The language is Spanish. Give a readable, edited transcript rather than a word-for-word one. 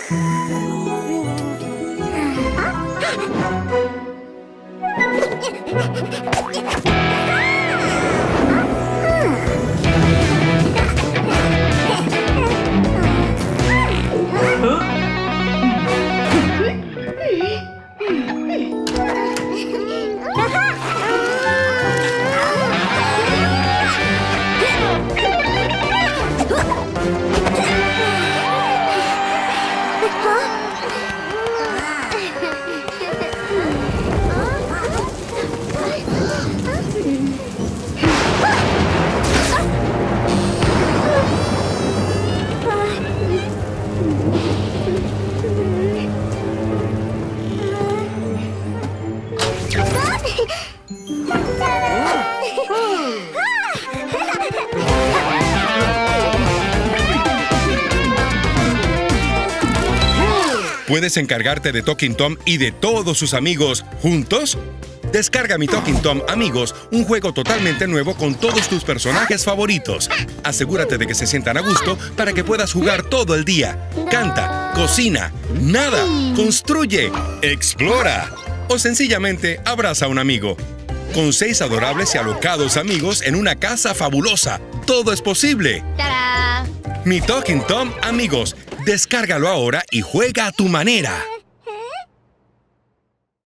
¿Puedes encargarte de Talking Tom y de todos sus amigos juntos? Descarga Mi Talking Tom Amigos, un juego totalmente nuevo con todos tus personajes favoritos. Asegúrate de que se sientan a gusto para que puedas jugar todo el día. Canta, cocina, nada, construye, explora o sencillamente abraza a un amigo. Con 6 adorables y alocados amigos en una casa fabulosa, todo es posible. ¡Tarán! Mi Talking Tom Amigos. Descárgalo ahora y juega a tu manera.